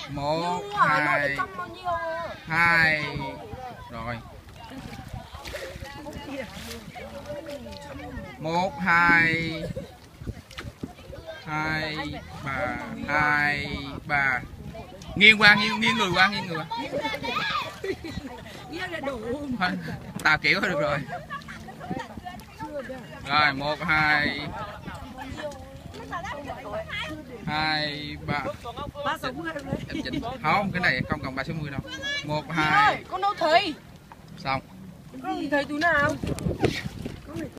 một hai hai rồi một hai hai ba nghiêng qua nghiêng người qua thôi, tao kiểu thôi được rồi. Rồi một hai hai ba không, cái này không cần 360 đâu. Một hai con đâu thấy xong. thấy túi nào